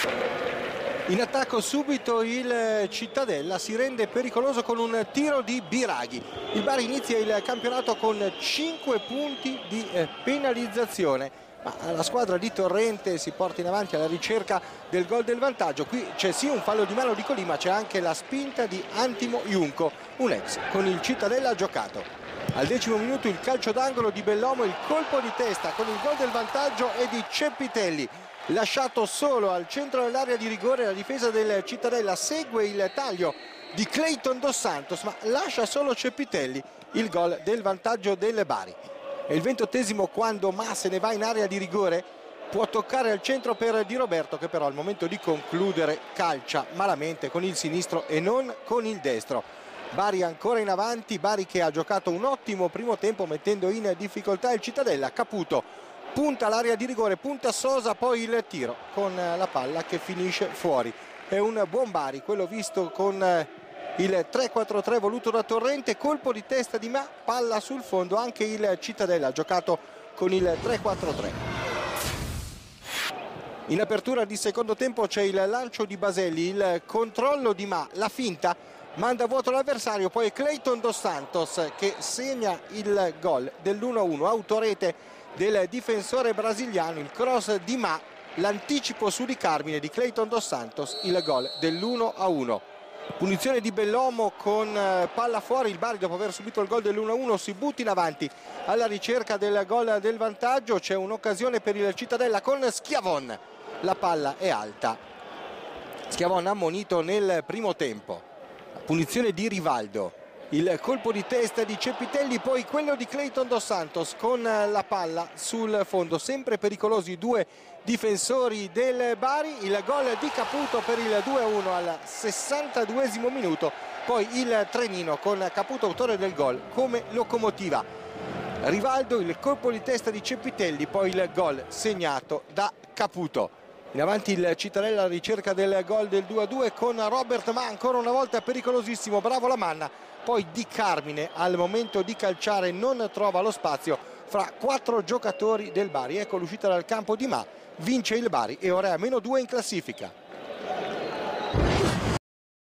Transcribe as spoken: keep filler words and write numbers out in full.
In attacco subito il Cittadella si rende pericoloso con un tiro di Biraghi. Il Bari inizia il campionato con cinque punti di penalizzazione, ma la squadra di Torrente si porta in avanti alla ricerca del gol del vantaggio. Qui c'è sì un fallo di mano di Colì, ma c'è anche la spinta di Antimo Junco, un ex con il Cittadella giocato. Al decimo minuto il calcio d'angolo di Bellomo, il colpo di testa con il gol del vantaggio è di Cepitelli. Lasciato solo al centro dell'area di rigore, la difesa del Cittadella segue il taglio di Clayton Dos Santos, ma lascia solo Cepitelli, il gol del vantaggio del Bari. È il ventottesimo quando Ma se ne va in area di rigore, può toccare al centro per Di Roberto, che però al momento di concludere calcia malamente con il sinistro e non con il destro. Bari ancora in avanti, Bari che ha giocato un ottimo primo tempo mettendo in difficoltà il Cittadella. Caputo punta l'area di rigore, punta Sosa, poi il tiro con la palla che finisce fuori. È un buon Bari quello visto con il tre quattro tre voluto da Torrente, colpo di testa di Ma, palla sul fondo. Anche il Cittadella ha giocato con il tre quattro tre. In apertura di secondo tempo c'è il lancio di Baselli, il controllo di Ma, la finta, manda a vuoto l'avversario, poi Clayton Dos Santos che segna il gol dell'uno a uno, autorete del difensore brasiliano, il cross di Ma, l'anticipo su di Carmine di Clayton Dos Santos, il gol dell'uno a uno. Punizione di Bellomo con palla fuori, il Bari dopo aver subito il gol dell'uno a uno si butta in avanti alla ricerca del gol del vantaggio. C'è un'occasione per il Cittadella con Schiavon, la palla è alta, Schiavon ammonito nel primo tempo. Punizione di Rivaldo, il colpo di testa di Cepitelli, poi quello di Clayton Dos Santos con la palla sul fondo. Sempre pericolosi i due difensori del Bari. Il gol di Caputo per il due a uno al sessantaduesimo minuto, poi il Trenino con Caputo autore del gol come locomotiva. Rivaldo, il colpo di testa di Cepitelli, poi il gol segnato da Caputo. In avanti il Cittadella alla ricerca del gol del due a due con Robert Ma, ancora una volta pericolosissimo, bravo la manna. Poi Di Carmine al momento di calciare non trova lo spazio fra quattro giocatori del Bari. Ecco l'uscita dal campo di Ma, vince il Bari e ora è a meno due in classifica.